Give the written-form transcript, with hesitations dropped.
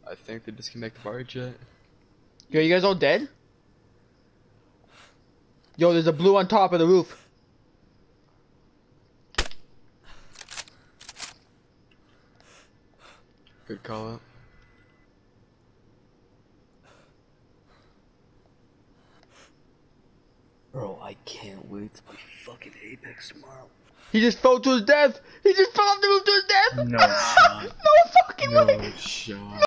I think they disconnected the fire jet. Yo, you guys all dead? Yo, there's a blue on top of the roof. Good call out. Bro, I can't wait to play fucking Apex tomorrow. He just fell to his death. He just fell off the roof to his death. No shot. No fucking way. No shot.